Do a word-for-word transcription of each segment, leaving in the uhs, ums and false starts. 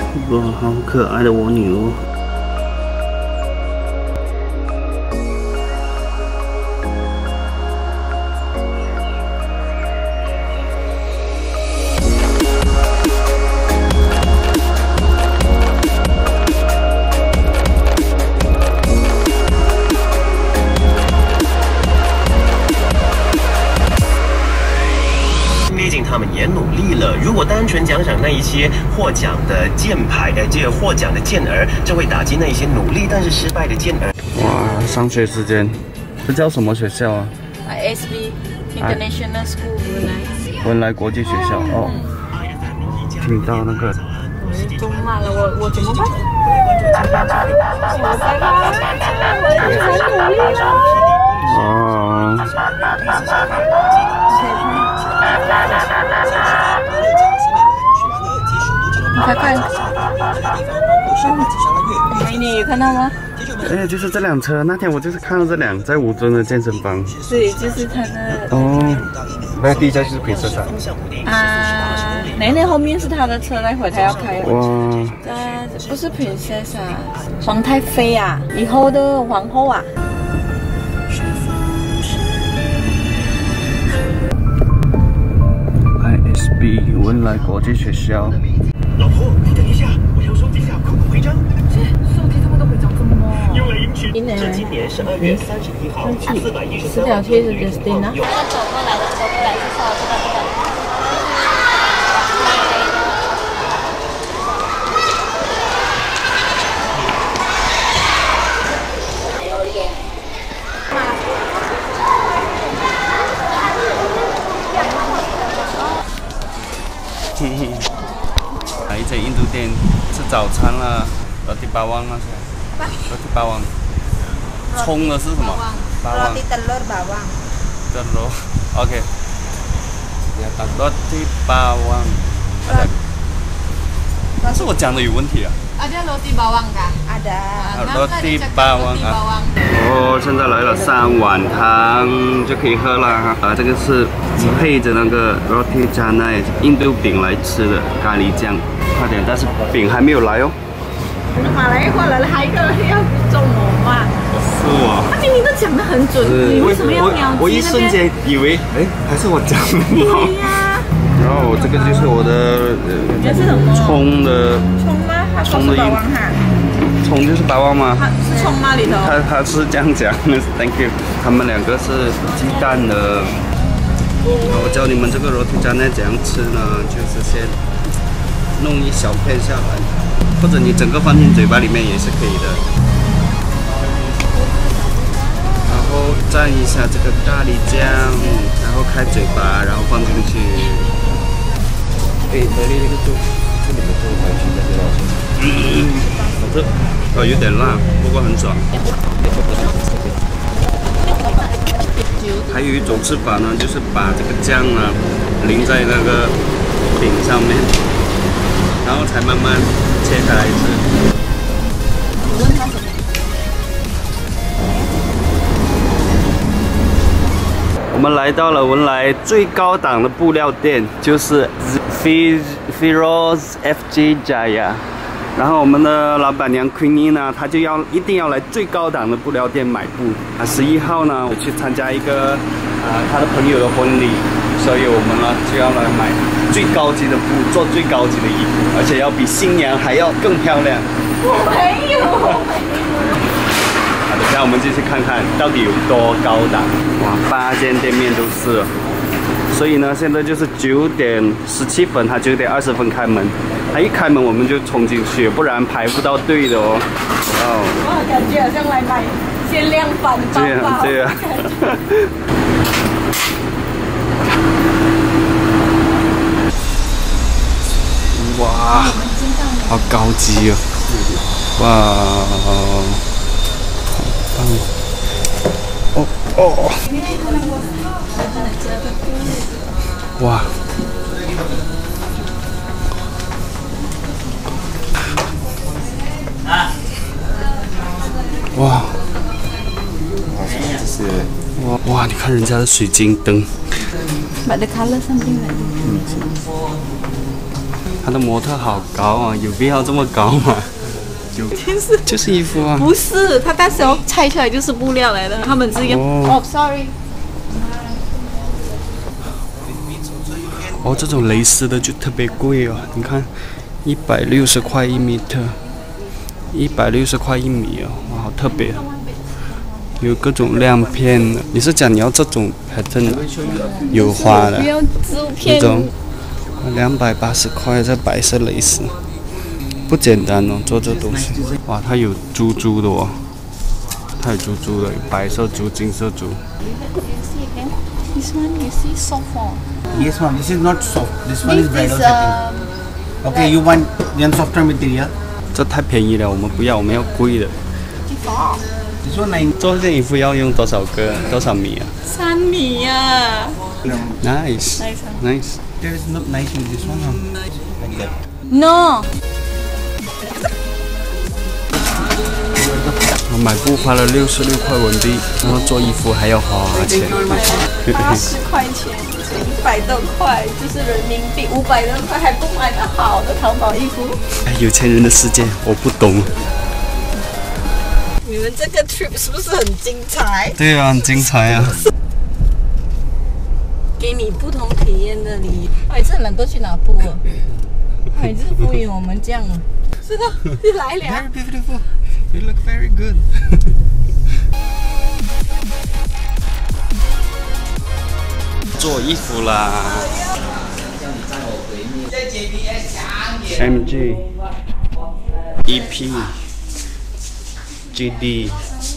哇，好可爱的蜗牛。 毕竟他们也努力了。如果单纯奖赏那一些获奖的箭牌，呃，这个获奖的健儿，这会打击那一些努力但是失败的健儿。 哇，上学时间，这叫什么学校啊 ？I S B International School 文莱。 文莱国际学校哦。听到那个。 中骂了我，我怎么办？我在吗？我很努力了。 哦。 你快看，美女有看到吗？ 哎，就是这辆车，那天我就是看到这辆在吴尊的健身房。 对，就是他的。 哦， 那第一家就是 Princess 啊，奶奶后面是他的车，待会他要开。 哇。 呃，不是 Princess 啊，皇太妃啊，以后的皇后啊。 I S B 文莱国际学校。 老婆，你等一下，我要收集下购物徽章。 这收集这么多徽章，怎么？ 用来迎娶。这今年十二月三十一号，四百一十三。 这条贴是 Justin 啊。 走过来的，走过来是说这个这个。 嘿嘿，来一间印度店吃早餐啦，罗蒂巴旺那些，罗蒂巴旺，冲的是什么？巴旺。罗蒂telur bawang。telur，OK。罗蒂巴旺。但是我讲的有问题啊。 Ada roti bawang kah? Ada. Roti bawang啊。哦，现在来了三碗汤就可以喝了哈。啊，这个是配着那个 roti canai 印度饼来吃的咖喱酱。快点，但是饼还没有来哦。 马来或者还一个要中我嘛？ 是我。 他明明都讲得很准，你为什么要秒记？ 我一瞬间以为，哎，还是我讲的。 对呀。 然后这个就是我的这是什么？ 葱的。 葱吗？他说是白旺哈。 葱就是白旺吗？ 它是葱吗里头？ 他他是这样讲 ，Thank you。他们两个是鸡蛋的。我教你们这个roti canai怎样吃呢？就是先弄一小片下来，或者你整个放进嘴巴里面也是可以的。然后蘸一下这个咖喱酱，然后开嘴巴，然后放进去。 哎，那里那个做，这里面做白曲在多少钱？ 嗯，这哦有点辣，不过很爽。还有一种吃法呢，就是把这个酱啊淋在那个饼上面，然后才慢慢切开来吃。 你问他什么？ 我们来到了文莱最高档的布料店，就是 Firoz F J Jaya。然后我们的老板娘 Queenie 呢，她就要一定要来最高档的布料店买布。啊，十一号呢，我去参加一个啊她的朋友的婚礼，所以我们呢就要来买最高级的布，做最高级的衣服，而且要比新娘还要更漂亮。 我没有。 好，等下我们继续看看到底有多高档。哇，八间店面都是了。所以呢，现在就是九点十七分，它九点二十分开门。它一开门我们就冲进去，不然排不到队的哦。哦， 哇，感觉好像来买限量版包包。 对啊，对啊。哇，好高级哦！哇，好棒！哦哦，哇！哇！ 这是哇哇！你看人家的水晶灯。 But the color something like this. 他的模特好高啊，有必要这么高吗？就就是就是衣服啊。 不是，它到时候拆出来就是布料来的，他们是用。哦、oh, ，sorry。 哦，这种蕾丝的就特别贵哦，你看，一百六十块一米特，一百六十块一米哦，哇，好特别。有各种亮片的，你是讲你要这种pattern有花的，这种两百八十块，这白色蕾丝。不简单哦，做这东西。哇，它有珠珠的哦，它有珠珠的，有白色珠、金色珠。 This one you see soft one. Yes, ma'am. This is not soft. This one is bridal setting. Okay, you want one softer material? 这太便宜了，我们不要，我们要贵的。 This one nine. 做这件衣服要用多少个？多少米啊？ 三米啊。 Nice. Nice. Nice. There is no nice with this one, huh? Like that. No. 我买布花了六十六块文币，然后做衣服还要花钱。 八十块钱，一百多块就是人民币，五百多块还不买到好的淘宝衣服。 有钱人的世界，我不懂。 你们这个 trip 是不是很精彩？ 对啊，很精彩啊！ 给你不同体验的礼仪。哎，这懒惰去拿布了。哎，这敷衍我们这样。是的，又来了。 Very beautiful. You look very good. 做衣服啦。M G, E P, G D。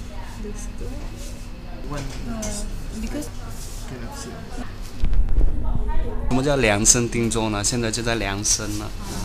什么叫量身定做呢？现在就在量身了。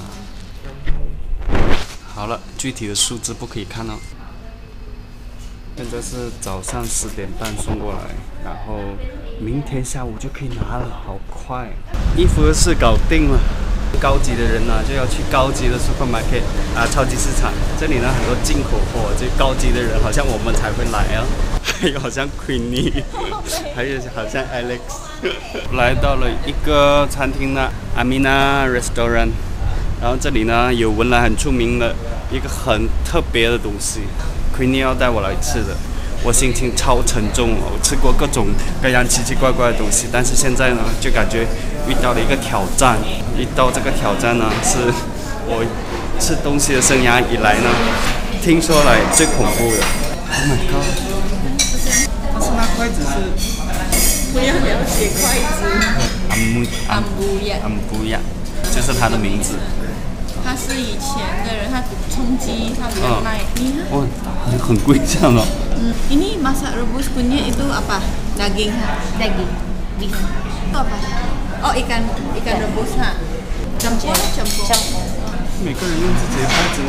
好了，具体的数字不可以看哦。现在是早上十点半送过来，然后明天下午就可以拿了，好快！衣服的事搞定了。高级的人呢、啊，就要去高级的 supermarket 啊，超级市场。这里呢很多进口货，就高级的人好像我们才会来啊。还有好像 Queenie， 还有好像 Alex。来到了一个餐厅呢 ，Amina Restaurant。然后这里呢有文莱很出名的一个很特别的东西 ，Queenie 要带我来吃的。我心情超沉重哦，我吃过各种各样奇奇怪怪的东西，但是现在呢就感觉遇到了一个挑战。遇到这个挑战呢，是我吃东西的生涯以来呢，听说来最恐怖的。Oh my god！ 但是那筷子是不要了解筷子。 安布安布亚。 安布亚，就是它的名字。 他是以前的人，他冲击，他比较卖。你看， 哦，很贵这样哦。 嗯 ，ini masak rebus kunyit itu apa? Daging ha? Daging. Beef. Itu apa? Oh, ikan ikan rebus ha? Campur campur. Campur. 每个人用自己的筷子吗？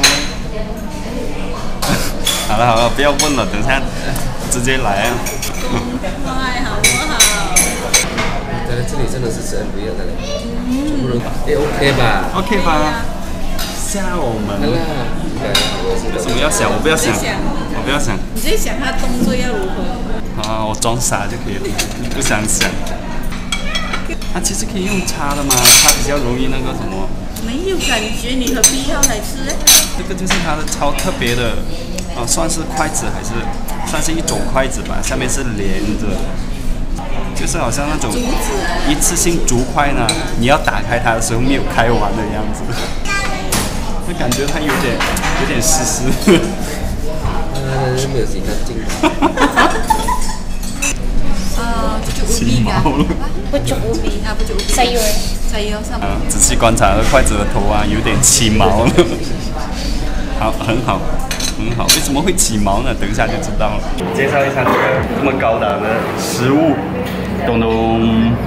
好了好了，不要问了，等下直接来啊。 快好不好？ 但是这里真的是治安不一样的嘞，全部人哎 OK 吧 ？OK 吧？吓我们！为什么要想？我不要想，我不要想。 你在想他动作要如何？ 啊，我装傻就可以了，不想想。它、啊、其实可以用叉的吗？它比较容易那个什么。 没有感觉，你何必要来吃？ 这个就是它的超特别的，啊，算是筷子还是算是一种筷子吧？下面是连着，就是好像那种一次性竹筷呢，你要打开它的时候没有开完的样子。就感觉它有点有点湿湿。 呃，没有洗干净。 呃，pucuk ubi kah? Pucuk ubi. Ah, pucuk ubi. Sayur. Sayur sama. 啊，仔细观察，筷子的头啊，有点起毛了。好，很好，很好。为什么会起毛呢？等一下就知道了。介绍一下这个这么高档的食物，咚咚。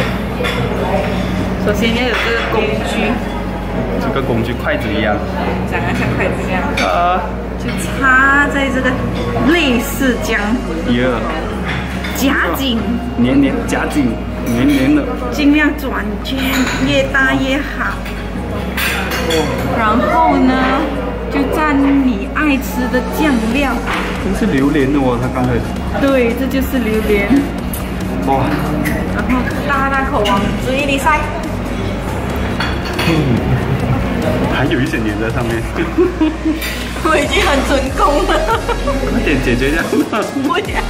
首先要有这个工具。 这个工具筷子一样， 长得像筷子一样， 啊， 就插在这个类似姜， 耶， 夹紧， 黏黏夹紧，黏黏的， 尽量转圈，越大越好。然后呢，就蘸你爱吃的酱料。 这是榴莲的哦，它刚才。 对，这就是榴莲。 哇！ 然后大大口往嘴里塞。 嗯还有一些粘在上面。 我已经很成功了。 快点解决掉。 不要。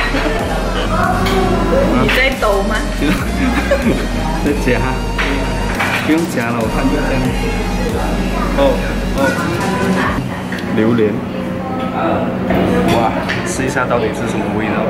你在抖吗？ 在夹，不用夹了，我看就这样。哦哦，榴莲。哇，试一下到底是什么味道？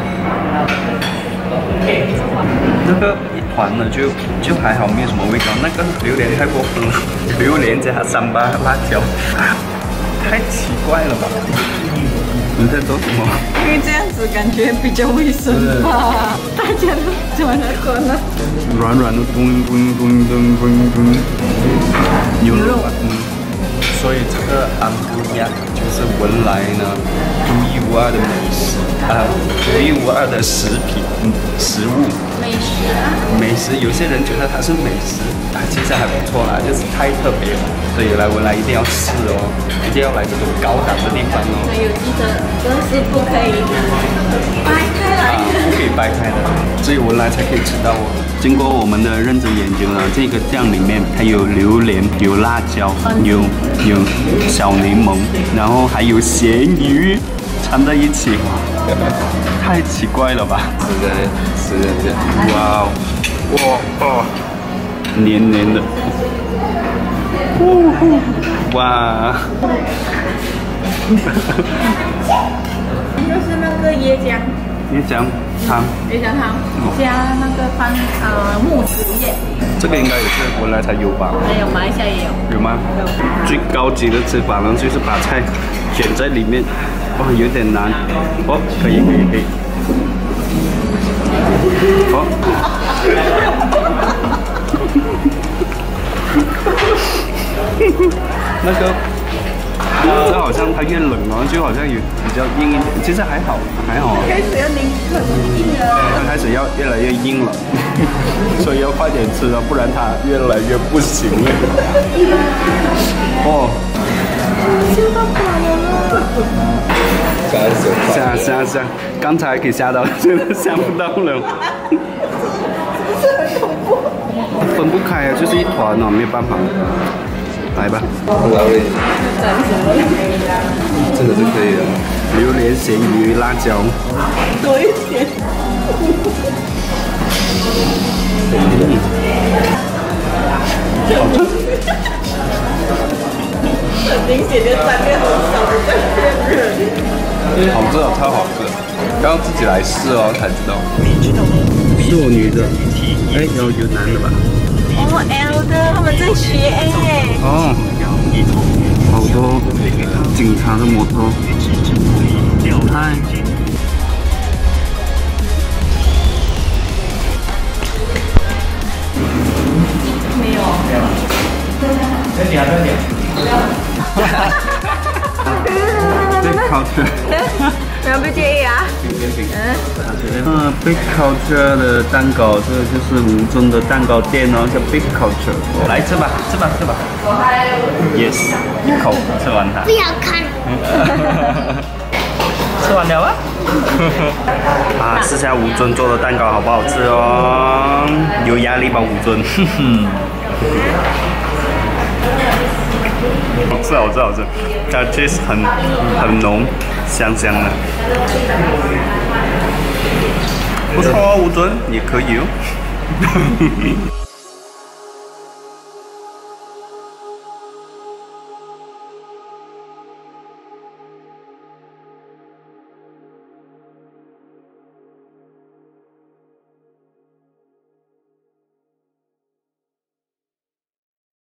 那个一团呢，就就还好，没有什么味道。那个榴莲太过分了，榴莲加三八辣椒，太奇怪了吧？你在做什么？ 因为这样子感觉比较卫生吧，大家都喜欢那个呢。 软软的，咚咚咚咚咚咚，牛肉啊，嗯。所以这个安布亚就是文莱呢独一无二的美食啊，独一无二的食品，嗯，食物。 美食啊。 美食，有些人觉得它是美食，啊，其实还不错啦，就是太特别了，所以来文莱一定要试哦，一定要来这种高档的地方哦。 还有记得，这是不可以掰开来的， 不可以掰开的，只有文莱才可以吃到哦。经过我们的认真研究呢，这个酱里面还有榴莲、有辣椒、有有小柠檬，然后还有咸鱼掺在一起，太奇怪了吧？ 是的，是的，是的。 哇哦，哇哦，黏黏的，哇！ 就是那个椰浆。 椰浆汤， 椰浆汤加那个番呃木子叶， 这个应该也是文莱才有吧？ 还有马来西亚也有。 有吗？最高级的吃法呢，就是把菜卷在里面，哇，有点难。哦，可以可以可以。哦。那个。这好像它越冷哦，就好像有比较硬一点，其实还好，还好。 开始要凝很硬了。 它开始要越来越硬了，所以要快点吃了，不然它越来越不行了。哦， 吓到我了！ 吓吓吓！刚才给吓到，现在吓不到了。分不开啊，就是一团哦，没有办法。来吧， 真的是可以的。 榴莲、咸鱼、辣椒， 多一点。 嗯，好吃。 很明显的沾面很少的在骗人。 好吃哦，超好吃。要自己来试哦才知道。是我女的，哎，有有男的吧？ 哦 ，L 的，他们在学 A 哦，好多警察的摩托，嗨， 没有， 再点再点， 被烤出来。 不要被介意啊。 嗯 ，Big Culture 的蛋糕，这个就是吴尊的蛋糕店哦，叫 Big Culture。来吃吧，吃吧，吃吧。Yes， 一口吃完它。 不要看。 吃完了啊。啊，试下吴尊做的蛋糕好不好吃哦？有压力吧，吴尊。好吃，好吃，好吃，它 cheese 很很浓，香香的，不错哦，吴尊，也可以哦。